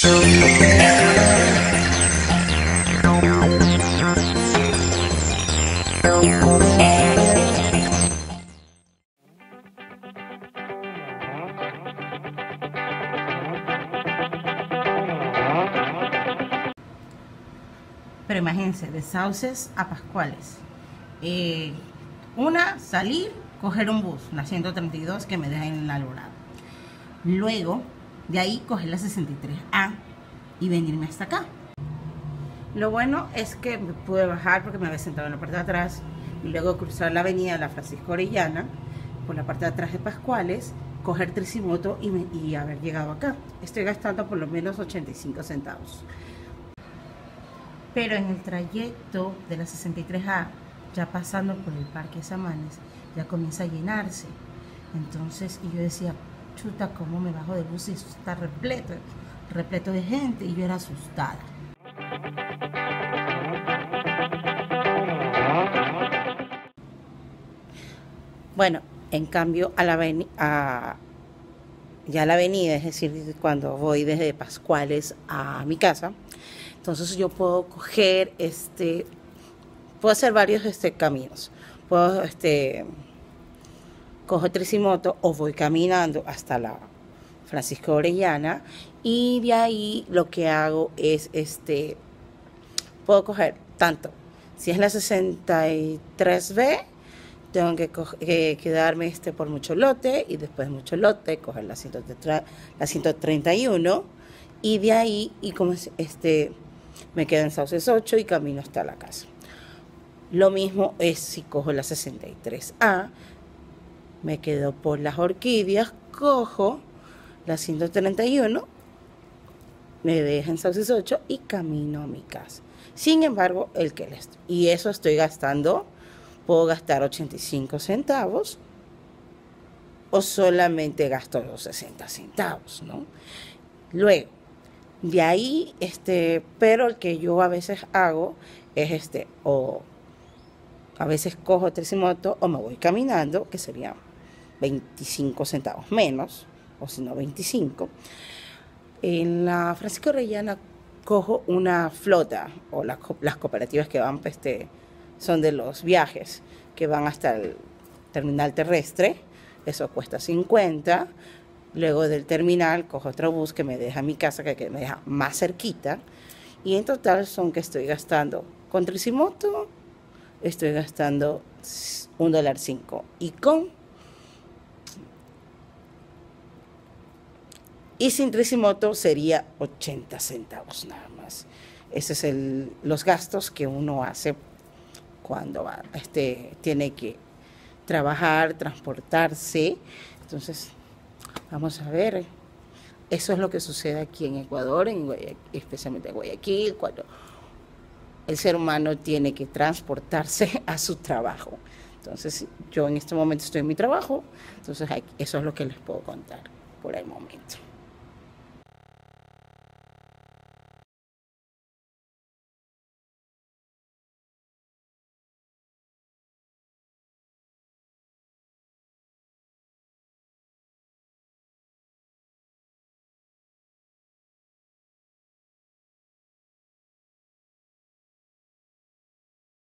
Pero imagínense, de Sauces a Pascuales. Salir, coger un bus, la 132 que me deja en el Alborada. Luego, de ahí, coger la 63A y venirme hasta acá. Lo bueno es que me pude bajar porque me había sentado en la parte de atrás y luego cruzar la avenida La Francisco Orellana por la parte de atrás de Pascuales, coger Tricimoto y haber llegado acá. Estoy gastando por lo menos 85 centavos. Pero en el trayecto de la 63A, ya pasando por el Parque Samanes, ya comienza a llenarse. Entonces, y yo decía, chuta, ¿cómo me bajo de bus y eso está repleto de gente? Y yo era asustada. Bueno, en cambio, ya la avenida, es decir, cuando voy desde Pascuales a mi casa, entonces yo puedo coger, puedo hacer varios caminos. Puedo, cojo Tricimoto o voy caminando hasta la Francisco Orellana y de ahí lo que hago es, puedo coger tanto, si es la 63B, tengo que quedarme por Mucholote y después de Mucholote coger la 131 y de ahí, y como me quedo en Sauces 8 y camino hasta la casa. Lo mismo es si cojo la 63A, me quedo por las Orquídeas, cojo la 131, me deja en Sauces 8 y camino a mi casa. Sin embargo, y eso estoy gastando, puedo gastar 85 centavos o solamente gasto los 60 centavos, ¿no? Luego, de ahí, pero el que yo a veces hago es o a veces cojo Tricimoto o me voy caminando, que sería 25 centavos menos, o si no 25. En la Francisco Orellana cojo una flota, o las cooperativas que van, son de los viajes, que van hasta el terminal terrestre, eso cuesta 50. Luego del terminal cojo otro bus que me deja a mi casa, que me deja más cerquita. Y en total son que estoy gastando, con Tricimoto estoy gastando $1.05. Y sin Tricimoto sería 80 centavos nada más. Esos es los gastos que uno hace cuando va, tiene que trabajar, transportarse. Entonces, vamos a ver, eso es lo que sucede aquí en Ecuador, especialmente en Guayaquil, cuando el ser humano tiene que transportarse a su trabajo. Entonces, yo en este momento estoy en mi trabajo, entonces eso es lo que les puedo contar por el momento.